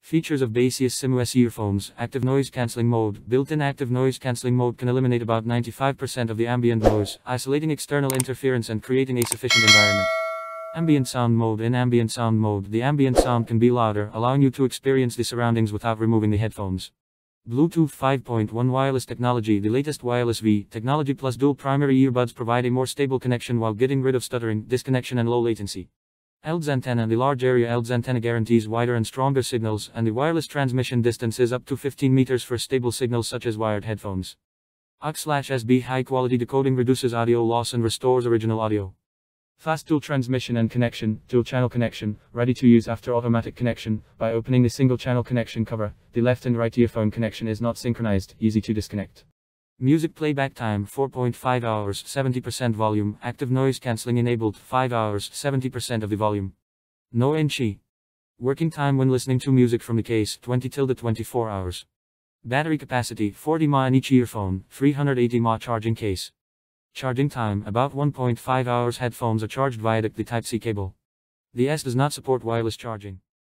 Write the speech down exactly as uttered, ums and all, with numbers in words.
Features of Baseus SimOS earphones. Active noise cancelling mode. Built-in active noise cancelling mode can eliminate about ninety-five percent of the ambient noise, isolating external interference and creating a sufficient environment. Ambient sound mode. In ambient sound mode, the ambient sound can be louder, allowing you to experience the surroundings without removing the headphones. Bluetooth five point one wireless technology. The latest wireless V technology plus dual primary earbuds provide a more stable connection while getting rid of stuttering, disconnection and low latency. Earbuds antenna. The large area Earbuds antenna guarantees wider and stronger signals, and the wireless transmission distance is up to fifteen meters for stable signals such as wired headphones. A U X/S B high quality decoding reduces audio loss and restores original audio. Fast dual transmission and connection. Dual channel connection, ready to use after automatic connection. By opening the single channel connection cover, the left and right earphone connection is not synchronized, easy to disconnect. Music playback time four point five hours, seventy percent volume. Active noise cancelling enabled five hours, seventy percent of the volume. No inchi. Working time when listening to music from the case twenty to twenty-four hours. Battery capacity forty milliamp hours in each earphone, three hundred eighty milliamp hour charging case. Charging time about one point five hours. Headphones are charged via the Type C cable. The S does not support wireless charging.